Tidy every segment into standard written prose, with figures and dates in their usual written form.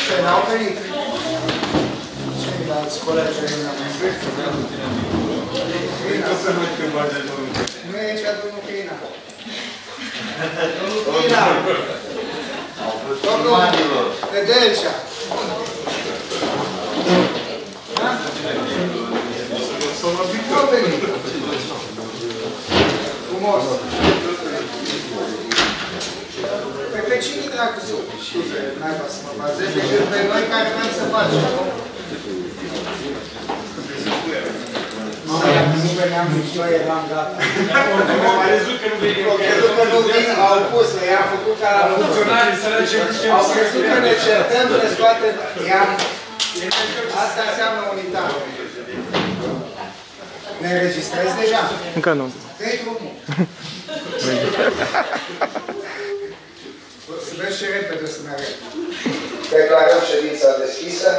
Ce, n-au venit? Ceilalți colegi nu am venit. Nu e aici domnul Crina. Domnul Crina! Domnul Nedelcea! Nu au venit. Frumos. Pe cine dracu scuze, n-ai vrea să mă bazez, decât pe noi care vrem să facem. Nu veneam nici eu, eram gata. Am crezut că nu veni. Au crezut că nu vin, au pus-o, i-am făcut ca la funcționare. Au crezut că ne certăm, ne scoatem, i-am... Asta înseamnă unitate. Ne înregistrezi deja? Încă nu. Dă-i drumul. Să vezi ce repede să mergem. Declarăm ședința deschisă.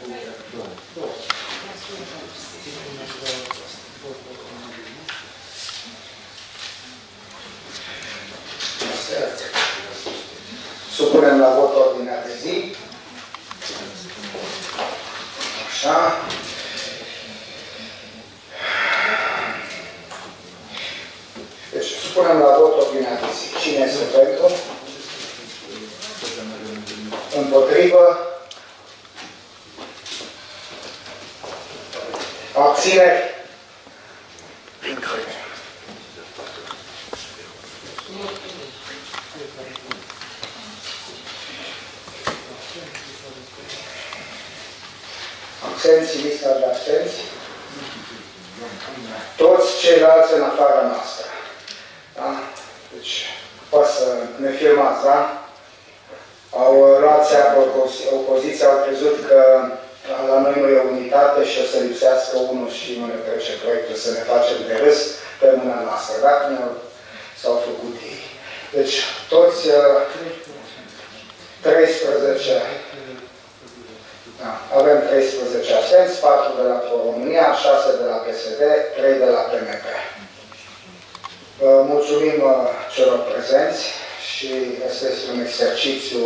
Supunem la vot ordinea de zi. Așa. Deci, supunem la vot ordinea de zi. Cine este pentru? Împotrivă? Abțineri? Absenți, lista de absenți. Toți ceilalți în afara noastră. Da? Deci, poate să ne filmați, da? Au luat seama opoziția, au crezut că la noi nu e unitate și o să lipsească unul și nu ne trece proiectul să ne facem de râs pe mâna noastră. Dacă s-au făcut ei. Deci, toți 13, da, avem 13 absenți, 4 de la Pro-România, 6 de la PSD, 3 de la PMP. Mulțumim celor prezenți și este un exercițiu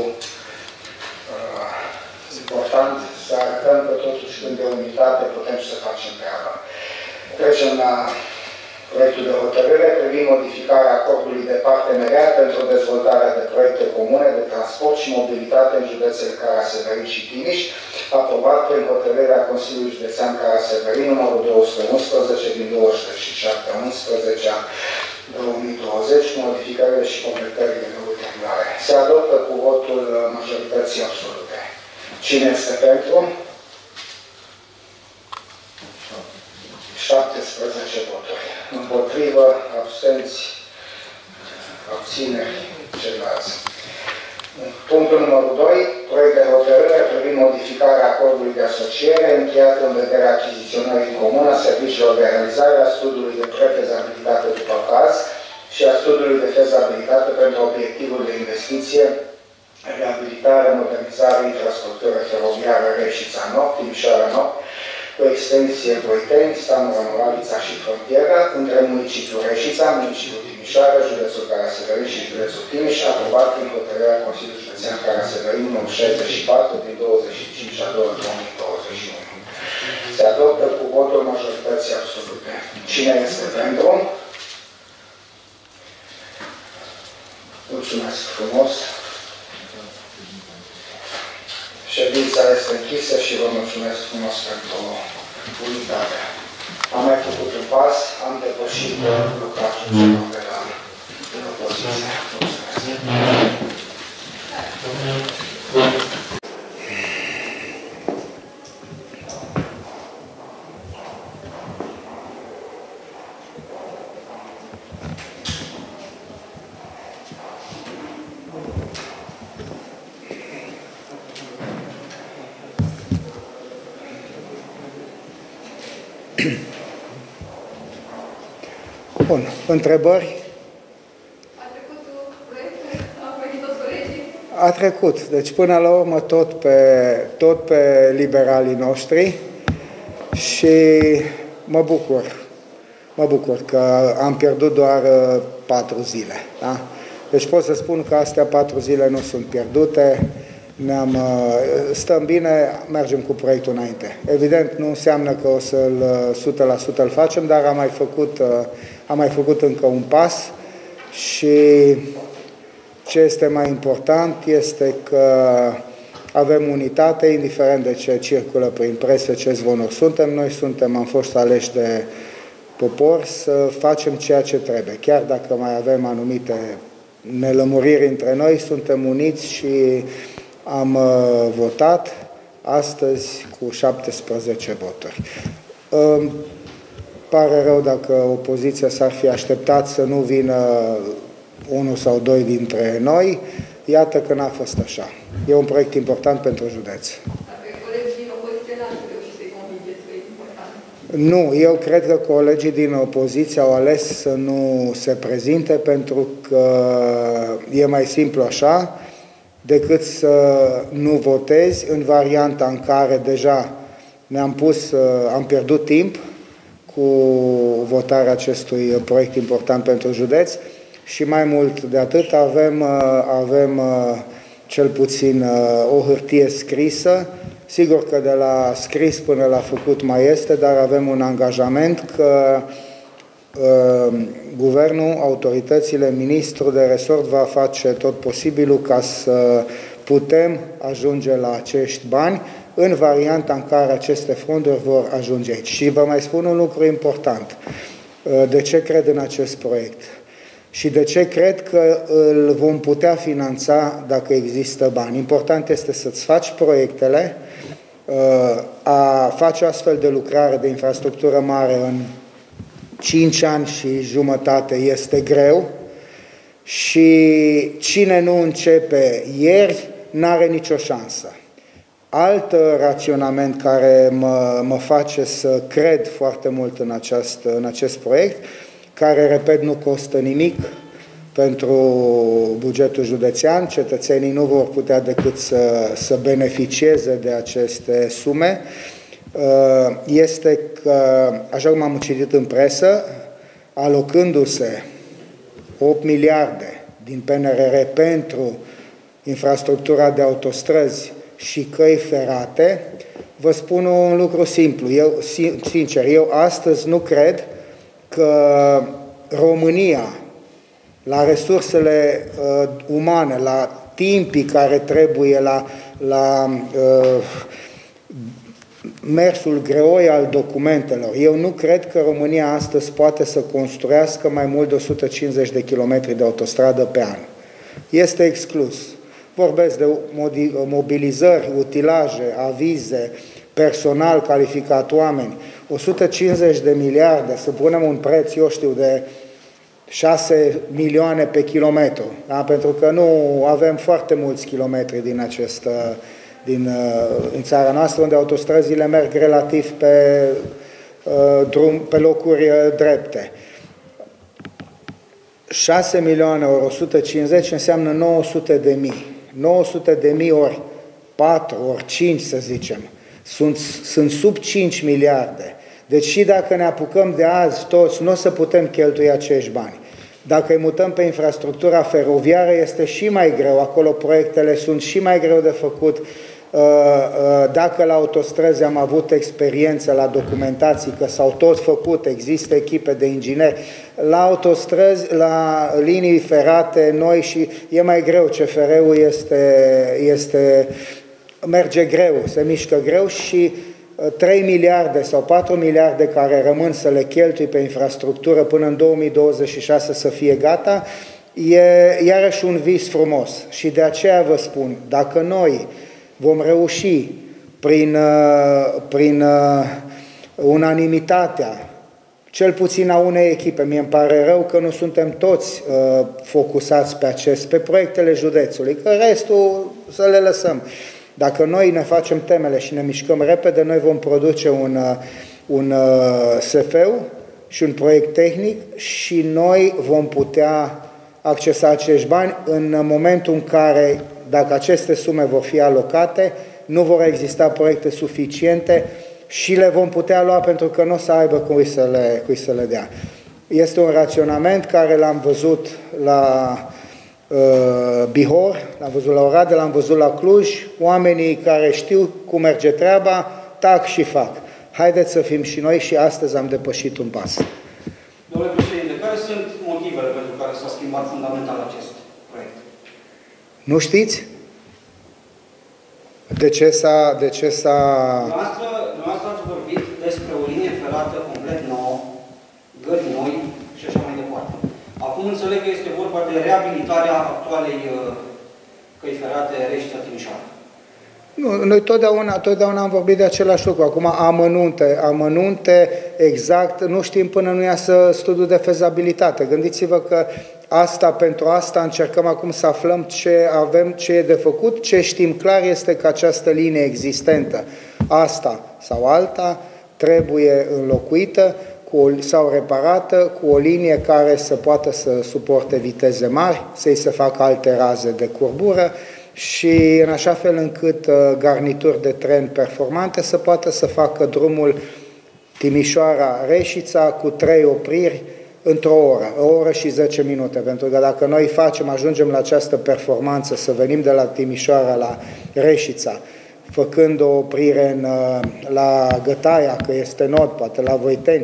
important să arătăm că totuși când de unitate putem să facem treaba. Trecem la proiectul de hotărâre privind modificarea acordului de parteneriat pentru dezvoltarea de proiecte comune de transport și mobilitate în județele Cara-Severin și Timiș, aprobat prin hotărârea Consiliului Județean Cara-Severin numărul 211 din 27/11/2020, cu modificările și completările ulterioare. Se adoptă cu votul majorității absolute. Cine este pentru? 17 voturi. Împotrivă, absenți, abțineri, ceilalți. Punctul numărul 2. Proiect de hotărâre privind modificarea acordului de asociere încheiat în vederea achiziționării comune a serviciilor de realizare a studiului de prefezabilitate după caz și a studiului de fezabilitate pentru obiectivul de investiție, reabilitare, modernizare, infrastructură feroviară Reșița-Nord, Timișoara-Nord, cu extensie Voiteni, Stamura-Moravița și frontieră, între municipiul Reșița, municipiul Timișoara, județul Cara-Severin și județul Timiș, aprobat prin hotărârea Consiliului Județean Cara-Severin numărul 64 din 25/2/2021. Se adoptă cu votul majorității absolute. Cine este pentru? Mulțumesc frumos! Ședința este închisă și vă mulțumesc frumos pentru unitate. Am mai făcut un pas, am depășit lucratul celor de la opoziție. Mulțumesc! Bun. Întrebări? A trecut proiectul? A venit toți colegii? A trecut. Deci până la urmă tot pe liberalii noștri și mă bucur că am pierdut doar 4 zile. Da? Deci pot să spun că astea 4 zile nu sunt pierdute. stăm bine, mergem cu proiectul înainte. Evident, nu înseamnă că o să-l 100% îl facem, dar am mai făcut încă un pas și ce este mai important este că avem unitate, indiferent de ce circulă prin presă, ce zvonuri suntem. Noi am fost aleși de popor să facem ceea ce trebuie. Chiar dacă mai avem anumite nelămuriri între noi, suntem uniți și am votat astăzi cu 17 voturi. Pare rău dacă opoziția s-ar fi așteptat să nu vină unul sau doi dintre noi. Iată că n-a fost așa. E un proiect important pentru județ. Nu, eu cred că colegii din opoziție au ales să nu se prezinte pentru că e mai simplu așa decât să nu votezi în varianta în care deja am pierdut timp cu votarea acestui proiect important pentru județ și mai mult de atât avem cel puțin o hârtie scrisă. Sigur că de la scris până la făcut mai este, dar avem un angajament că guvernul, autoritățile, ministrul de resort va face tot posibilul ca să putem ajunge la acești bani în varianta în care aceste fonduri vor ajunge aici. Și vă mai spun un lucru important. De ce cred în acest proiect? Și de ce cred că îl vom putea finanța dacă există bani? Important este să-ți faci proiectele, a face astfel de lucrare de infrastructură mare în 5 ani și jumătate este greu și cine nu începe ieri n-are nicio șansă. Alt raționament care mă face să cred foarte mult în acest proiect, care, repet, nu costă nimic pentru bugetul județean, cetățenii nu vor putea decât să beneficieze de aceste sume, este că, așa cum am citit în presă, alocându-se 8 miliarde din PNRR pentru infrastructura de autostrăzi și căi ferate, vă spun un lucru simplu. Sincer, eu astăzi nu cred că România, la resursele umane, la timpii care trebuie, la mersul greoi al documentelor, eu nu cred că România astăzi poate să construiască mai mult de 150 de kilometri de autostradă pe an. Este exclus. Vorbesc de mobilizări, utilaje, avize, personal calificat, oameni. 150 de miliarde, să punem un preț, eu știu, de 6 milioane pe kilometru, da? Pentru că nu avem foarte mulți kilometri în țara noastră, unde autostrăzile merg relativ pe locuri drepte. 6 milioane ori 150 înseamnă 900 de mii. 900 de mii ori 4, ori 5, să zicem. Sunt sub 5 miliarde. Deci și dacă ne apucăm de azi toți, nu o să putem cheltui acești bani. Dacă îi mutăm pe infrastructura feroviară, este și mai greu. Acolo proiectele sunt și mai greu de făcut. Dacă la autostrăzi am avut experiență la documentații, că s-au tot făcut, există echipe de ingineri, la autostrăzi, la linii ferate noi și e mai greu, CFR-ul merge greu, se mișcă greu și 3 miliarde sau 4 miliarde care rămân să le cheltui pe infrastructură până în 2026 să fie gata, e iarăși un vis frumos. Și de aceea vă spun, dacă noi vom reuși prin unanimitatea, cel puțin a unei echipe, mie îmi pare rău că nu suntem toți focusați pe proiectele județului, că restul să le lăsăm. Dacă noi ne facem temele și ne mișcăm repede, noi vom produce un SF-ul și un proiect tehnic și noi vom putea accesa acești bani în momentul în care, dacă aceste sume vor fi alocate, nu vor exista proiecte suficiente și le vom putea lua pentru că nu o să aibă cui să le dea. Este un raționament care l-am văzut Bihor, l-am văzut la Oradea, l-am văzut la Cluj, oamenii care știu cum merge treaba, tac și fac. Haideți să fim și noi și astăzi am depășit un pas. Domnule președinte, care sunt motivele pentru care s-a schimbat fundamental acest proiect? Nu știți? De ce s-a... Dumneavoastră ați vorbit despre o linie ferată complet nouă, gări noi și așa mai departe. Acum înțeleg că este vorba de reabilitarea actualei căi ferate Reșița-Timișoara. Nu, noi totdeauna am vorbit de același lucru. Acum amănunte exact, nu știm până nu iasă studiul de fezabilitate. Gândiți-vă că pentru asta încercăm acum să aflăm ce e de făcut. Ce știm clar este că această linie existentă, asta sau alta, trebuie înlocuită sau reparată cu o linie care să poată să suporte viteze mari, să-i se facă alte raze de curbură, și în așa fel încât garnituri de tren performante să poată să facă drumul Timișoara-Reșița cu 3 opriri într-o oră, o oră și 10 minute. Pentru că dacă noi ajungem la această performanță, să venim de la Timișoara la Reșița, făcând o oprire la Gătaia, că este nod, poate la Voiteni,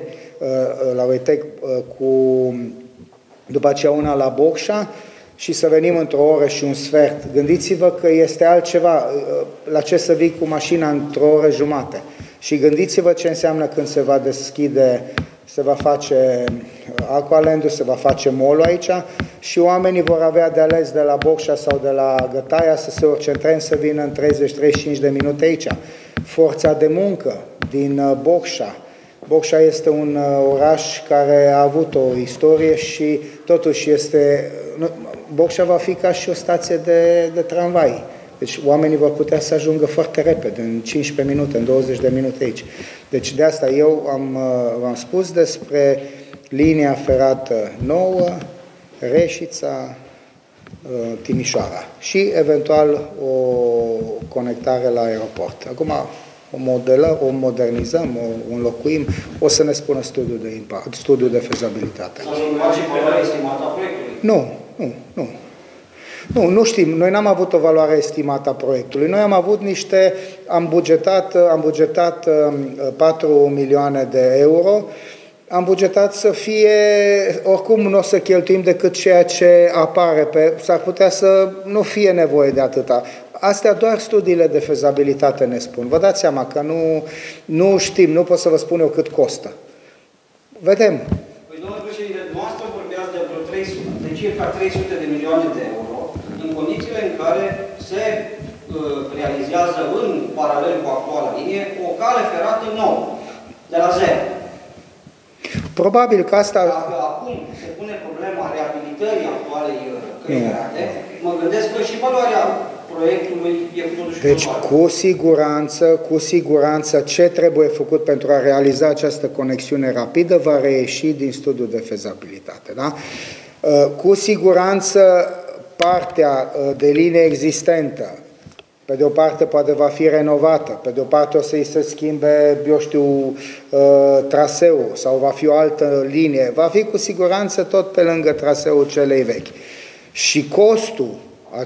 după aceea una la Bocșa, și să venim într-o oră și un sfert. Gândiți-vă că este altceva, la ce să vii cu mașina într-o oră jumate. Și gândiți-vă ce înseamnă când se va deschide, se va face Aqualand-ul, se va face mall-ul aici și oamenii vor avea de ales de la Bocșa sau de la Gătaia să se urce în tren să vină în 30-35 de minute aici. Forța de muncă din Bocșa. Bocșa este un oraș care a avut o istorie și totuși Bocșa va fi ca și o stație de tramvai. Deci oamenii vor putea să ajungă foarte repede, în 15 minute, în 20 de minute aici. Deci de asta eu v-am spus despre linia ferată nouă, Reșița, Timișoara și eventual o conectare la aeroport. Acum o modernizăm, o înlocuim, o să ne spună studiul de fezabilitate. Nu știm. Noi n-am avut o valoare estimată a proiectului. Noi am bugetat 4 milioane de euro, am bugetat să fie, oricum nu o să cheltuim decât ceea ce apare, s-ar putea să nu fie nevoie de atâta. Astea doar studiile de fezabilitate ne spun. Vă dați seama că nu știm, nu pot să vă spun eu cât costă. Vedem. Păi, domnule președinte, noastră vorbeați de circa 300 de milioane de euro, în condițiile în care se realizează în paralel cu actuala linie o cale ferată nouă, de la zero. Probabil că asta... Dacă acum se pune problema reabilitării actualei căi ferate, mă gândesc că și valoarea proiectului e totuși... Deci, cu siguranță, ce trebuie făcut pentru a realiza această conexiune rapidă va reieși din studiul de fezabilitate. Da? Cu siguranță, partea de linie existentă, pe de o parte poate va fi renovată, pe de o parte o să-i se schimbe, eu știu, traseul sau va fi o altă linie, va fi cu siguranță tot pe lângă traseul celei vechi. Și costul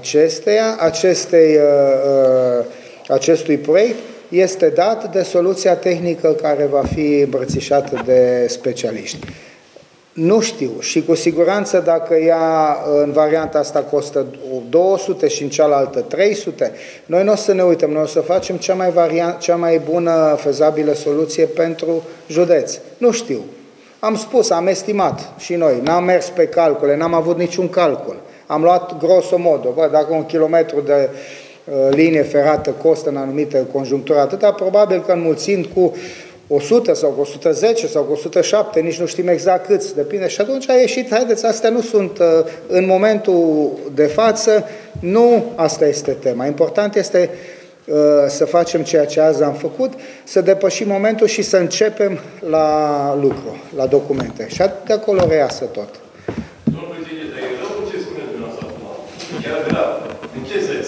acestui proiect este dat de soluția tehnică care va fi îmbrățișată de specialiști. Nu știu și cu siguranță dacă ea în varianta asta costă 200 și în cealaltă 300, noi nu o să ne uităm, noi o să facem cea mai bună fezabilă soluție pentru județ. Nu știu. Am spus, am estimat și noi, n-am mers pe calcule, n-am avut niciun calcul. Am luat grosomodo, dacă un kilometru de linie ferată costă în anumite conjuncturi atâta, probabil că înmulțind cu 100 sau cu 110 sau cu 107, nici nu știm exact câți, depinde. Și atunci a ieșit, haideți, astea nu sunt, în momentul de față, nu asta este tema. Important este să facem ceea ce azi am făcut, să depășim momentul și să începem la lucru, la documente. Și de acolo reiasă tot. Domnul președinte, e rău ce spuneți dumneavoastră acum. Chiar grav. În ce sens?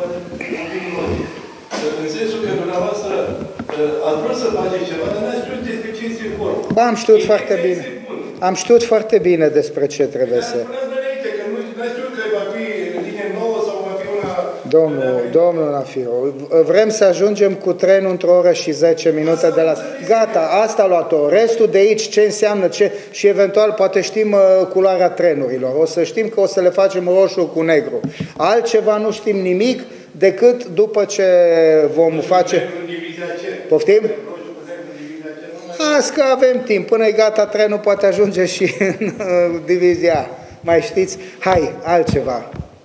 În sensul că dumneavoastră ați vrut să faceți ceva, dar n-ați știut despre ce este vorba. Ba, am știut foarte bine. Am știut foarte bine despre ce trebuie să... Spuneați înainte că n-ați știut că va fi Domnul Nafiu, vrem să ajungem cu trenul într-o oră și 10 minute de la... Gata, asta a luat-o. Restul de aici, ce înseamnă, ce... și eventual poate știm culoarea trenurilor. O să știm că o să le facem roșu cu negru. Altceva nu știm nimic decât după ce vom face... Poftim? Azi că avem timp. Până e gata trenul, poate ajunge și în divizia. Mai știți? Hai, altceva.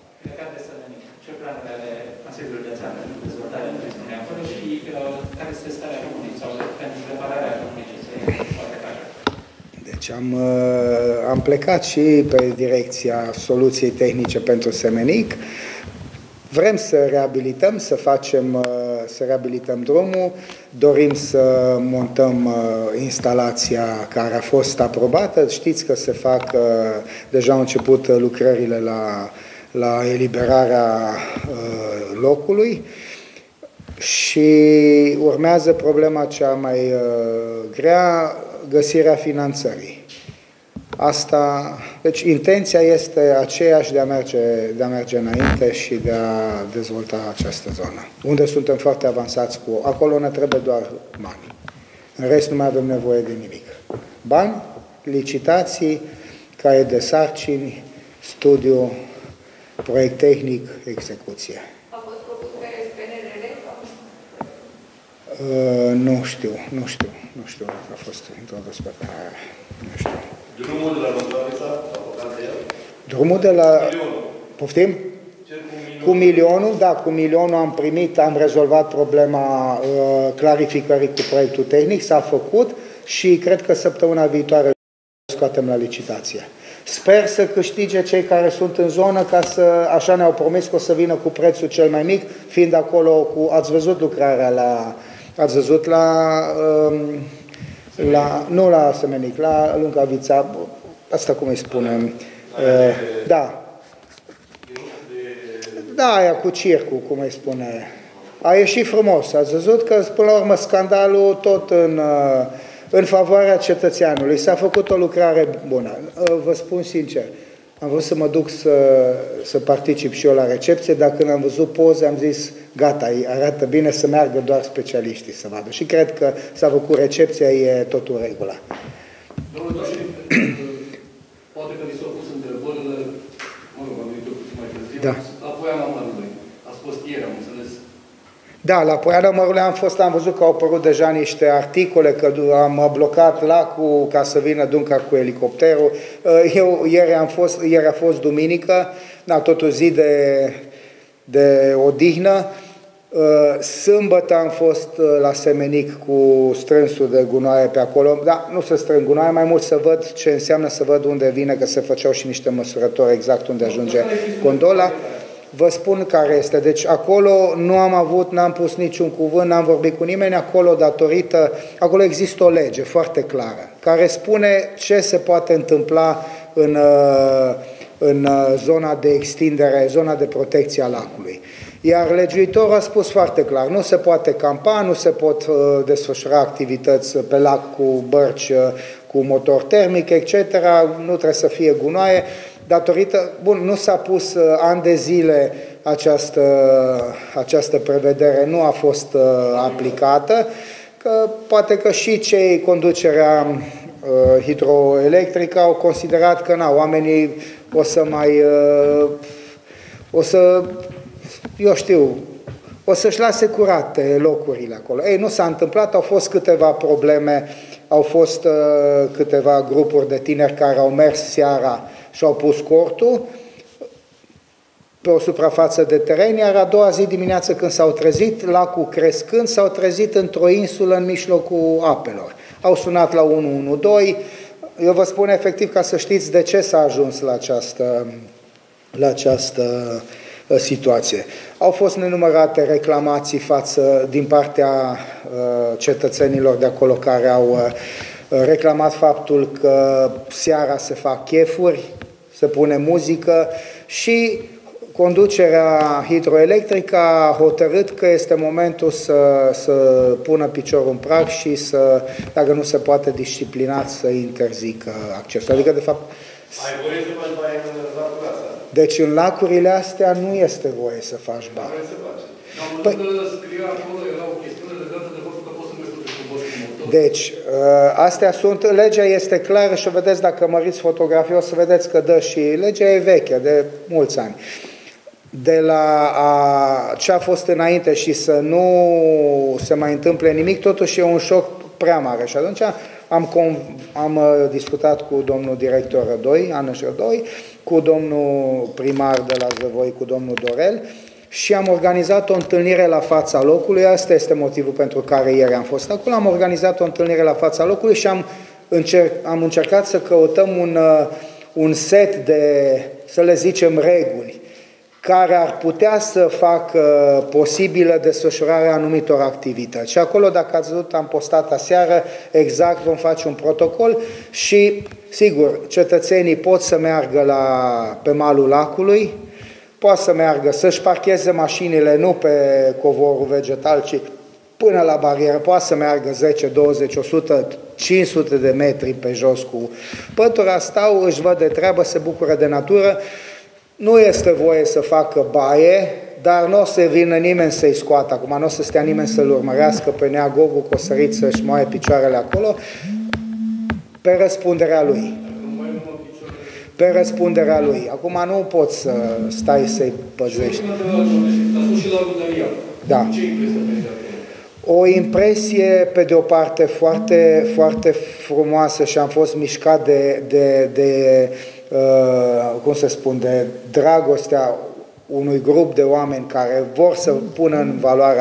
Deci am plecat și pe direcția soluției tehnice pentru Semenic. Vrem să reabilităm, să reabilităm drumul, dorim să montăm instalația care a fost aprobată. Știți că se fac, deja au început lucrările la eliberarea locului și urmează problema cea mai grea, găsirea finanțării. Asta, deci intenția este aceeași de a merge înainte și de a dezvolta această zonă. Unde suntem foarte avansați acolo ne trebuie doar bani. În rest nu mai avem nevoie de nimic. Bani, licitații, caiet de sarcini, studiu, proiect tehnic, execuție. A fost propus pe PNRR sau? Nu știu dacă a fost introdus pe PNRR. Nu știu. Drumul de la Lăsărița, aprobat de el? Drumul de la... Milionul. Poftim? Cu milionul, da, cu milionul am primit, am rezolvat problema clarificării cu proiectul tehnic, s-a făcut și cred că săptămâna viitoare scoatem la licitație. Sper să câștige cei care sunt în zonă, ca să, așa ne-au promis că o să vină cu prețul cel mai mic, fiind acolo cu, ați văzut lucrarea ați văzut nu la Semenic, la Lungavița, asta cum îi spunem, da, aia cu circul, cum îi spune, a ieșit frumos, ați văzut că până la urmă scandalul tot în favoarea cetățeanului, s-a făcut o lucrare bună, vă spun sincer, am vrut să mă duc să particip și eu la recepție, dar când am văzut poze am zis, gata, arată bine să meargă doar specialiștii să vadă. Și cred că s-a făcut recepția, e totul în regulă. Domnul Doșin, poate că li s-au pus întrebările, am venit puțin mai târziu, da. La Poiana Mărului. Ați fost ieri, am înțeles. Da, la Poiana Mărului am văzut că au apărut deja niște articole, că am blocat lacul ca să vină Dunca cu elicopterul. Ieri a fost duminică, tot o zi de odihnă. Sâmbătă am fost la Semenic cu strânsul de gunoaie pe acolo. Da, nu să strâng gunoaie, mai mult să văd ce înseamnă, să văd unde vine, că se făceau și niște măsurători exact unde ajunge gondola. Vă spun care este. Deci acolo n-am pus niciun cuvânt, n-am vorbit cu nimeni, acolo există o lege foarte clară, care spune ce se poate întâmpla în zona de extindere, zona de protecție a lacului. Iar legiuitorul a spus foarte clar, nu se poate campa, nu se pot desfășura activități pe lac cu bărci, cu motor termic, etc. Nu trebuie să fie gunoaie. Nu s-a pus ani de zile această prevedere, nu a fost aplicată, că poate că și cei conducerea hidroelectrică au considerat că oamenii o să-și lase curate locurile acolo. Ei, nu s-a întâmplat, au fost câteva probleme, au fost câteva grupuri de tineri care au mers seara și au pus cortul pe o suprafață de teren, iar a doua zi dimineață când s-au trezit, lacul crescând, s-au trezit într-o insulă în mijlocul apelor. Au sunat la 112, eu vă spun efectiv ca să știți de ce s-a ajuns la această situație. Au fost nenumărate reclamații din partea cetățenilor de acolo care au reclamat faptul că seara se fac chefuri, se pune muzică și conducerea hidroelectrică a hotărât că este momentul să pună piciorul în prag și dacă nu se poate disciplinat, să interzică accesul. Adică, de fapt... Deci în lacurile astea nu este voie să faci bani. Care se face. Am văzut că scria acolo, era o chestiune legată de faptul că poți să mergi totuși cu boș cu motor. Deci, astea sunt, legea este clară și o vedeți, dacă măriți fotografia, o să vedeți că dă și legea e veche, de mulți ani. De la ce a fost înainte și să nu se mai întâmple nimic, totuși e un șoc prea mare. Și atunci am discutat cu domnul director Rădoi, Anăș Rădoi, cu domnul primar de la Zăvoi, cu domnul Dorel, și am organizat o întâlnire la fața locului. Asta este motivul pentru care ieri am fost acolo. Am organizat o întâlnire la fața locului și am încercat să căutăm un set de, să le zicem, reguli care ar putea să facă posibilă desfășurarea anumitor activități. Și acolo, dacă ați văzut, am postat aseară, exact vom face un protocol și, sigur, cetățenii pot să meargă pe malul lacului, pot să meargă, să-și parcheze mașinile nu pe covorul vegetal, ci până la barieră, poate să meargă 10, 20, 100, 500 de metri pe jos cu pătura, stau, își văd de treabă, se bucură de natură. Nu este voie să facă baie, dar nu o să vină nimeni să-i scoată acum, nu o să stea nimeni să-l urmărească pe Nea Gogu cu o sărit să-și moaie picioarele acolo, pe răspunderea lui. Pe răspunderea lui. Acum nu poți să stai să-i păzești. Da. O impresie, pe de o parte, foarte, foarte frumoasă și am fost mișcat de cum să spun, de dragostea unui grup de oameni care vor să pună în valoare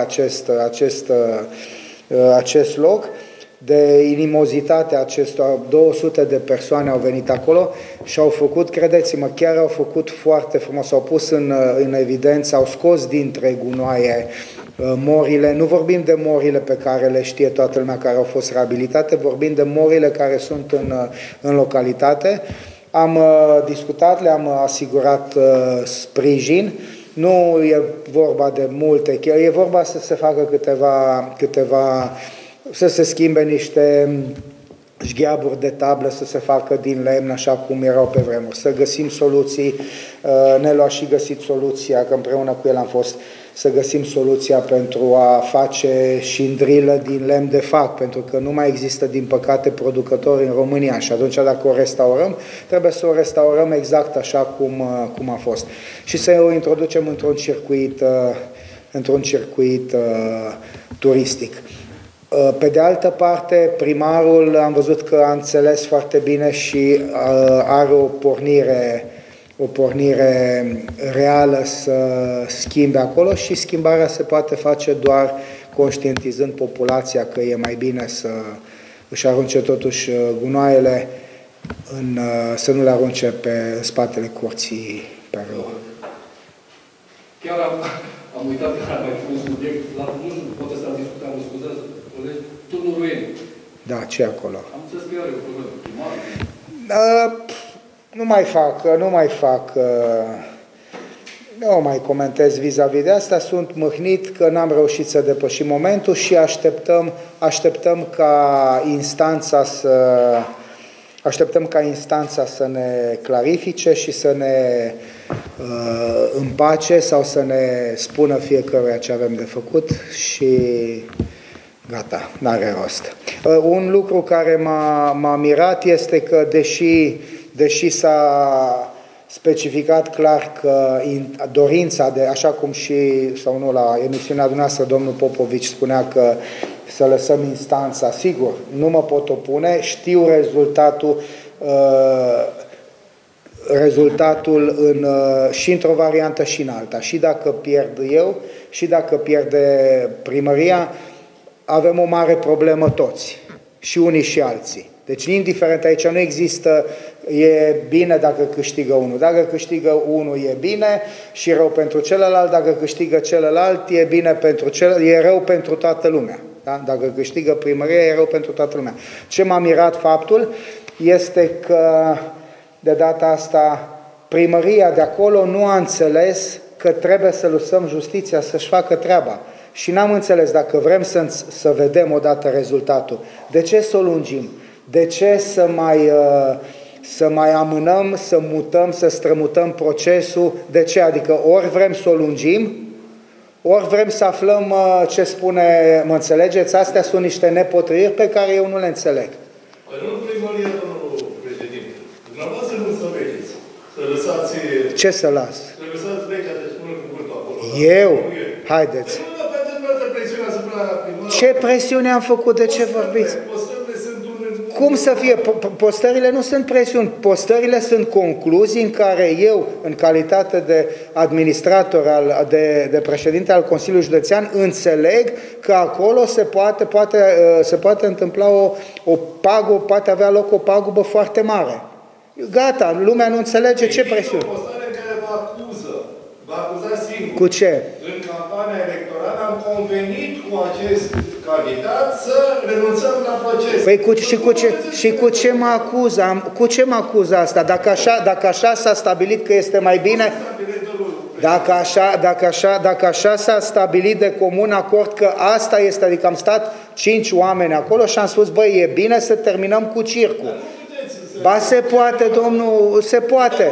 acest loc, de inimozitatea acestor 200 de persoane au venit acolo și au făcut, credeți-mă, chiar au făcut foarte frumos, au pus în evidență, au scos dintre gunoaie morile, nu vorbim de morile pe care le știe toată lumea care au fost reabilitate, vorbim de morile care sunt în localitate. Am discutat, le-am asigurat sprijin, nu e vorba de multe, e vorba să se facă câteva să se schimbe niște șgheaburi de tablă, să se facă din lemn, așa cum erau pe vremuri, să găsim soluții. Nelu a și găsit soluția, că împreună cu el am fost, să găsim soluția pentru a face șindrilă din lemn de fac, pentru că nu mai există, din păcate, producători în România și atunci dacă o restaurăm, trebuie să o restaurăm exact așa cum a fost. Și să o introducem într-un circuit turistic. Pe de altă parte, primarul am văzut că a înțeles foarte bine și are o pornire reală să schimbe acolo și schimbarea se poate face doar conștientizând populația că e mai bine să își arunce totuși gunoaiele, să nu le arunce pe spatele curții pe râu. Chiar am uitat că am mai fost un subiect, nu știu, poate să am discutat, mă scuzați, colegi, turnul Rueni. Da, ce acolo? Am înțeles că are o problemă primară. Nu mai comentez vis-a-vis de asta, sunt mâhnit că n-am reușit să depășim momentul și așteptăm ca instanța să ne clarifice și să ne împace sau să ne spună fiecăruia ce avem de făcut și gata, n-are rost. Un lucru care m-a mirat este că deși s-a specificat clar că dorința de, așa cum și, sau nu, la emisiunea dumneavoastră, domnul Popovici spunea că să lăsăm instanța, sigur, nu mă pot opune, știu rezultatul și într-o variantă și în alta. Și dacă pierd eu, și dacă pierde primăria, avem o mare problemă toți, și unii și alții. Deci, indiferent, aici nu există, e bine dacă câștigă unul. Dacă câștigă unul, e bine și rău pentru celălalt. Dacă câștigă celălalt, e bine pentru celălalt, e rău pentru toată lumea. Da? Dacă câștigă primăria, e rău pentru toată lumea. Ce m-a mirat faptul este că, de data asta, primăria de acolo nu a înțeles că trebuie să lăsăm justiția să-și facă treaba. Și n-am înțeles, dacă vrem să vedem odată rezultatul, de ce să o lungim? De ce să mai amânăm, să mutăm, să strămutăm procesul. De ce? Adică ori vrem să o lungim, ori vrem să aflăm ce spune, mă înțelegeți? Astea sunt niște nepotriviri pe care eu nu le înțeleg. Păi nu primăria, domnul președinte. Dumneavoastră nu să vedeți. Să lăsați... Ce să las? Să lăsați legea de spune cuvântul acolo. Eu? Haideți. Păi nu, pentru dumneavoastră presiunea asupra primarului. Ce presiune am făcut? De ce vorbiți? Postările sunt un... Cum să fie? Postările nu sunt presiuni. Postările sunt concluzii în care eu, în calitate de administrator, de președinte al Consiliului Județean, înțeleg că acolo se poate întâmpla o pagubă, poate avea loc o pagubă foarte mare. Gata, lumea nu înțelege ce presiuni. O postare în care vă acuza singur. Cu ce? În campania electorală am convenit cu acest candidat să renunțăm la proces. Păi cu ce mă acuză? Cu ce mă acuză asta? Dacă așa s-a stabilit că este mai bine... Dacă așa s-a stabilit de comun acord că asta este, adică am stat 5 oameni acolo și am spus, băi, e bine să terminăm cu circul. Ba se poate, domnul, se poate.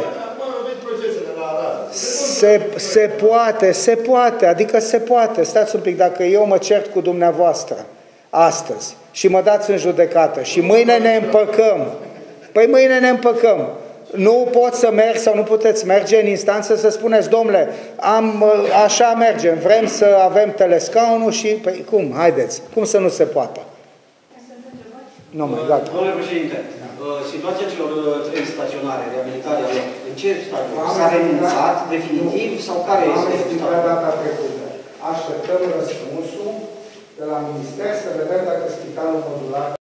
Se poate, adică se poate. Stați un pic, dacă eu mă cert cu dumneavoastră astăzi și mă dați în judecată și mâine ne împăcăm, păi mâine ne împăcăm. Nu pot să merg sau nu puteți merge în instanță să spuneți, domnule, așa mergem, vrem să avem telescaunul și, păi cum, haideți, cum să nu se poată? Nu, mai gata. Domnule președinte, situația celor 3 staționare, reabilitarea lor, în ce stadiu? S-a renunțat definitiv sau care este stadiul? Data trecută. Așteptăm răspunsul de la minister să vedem dacă spitalul modular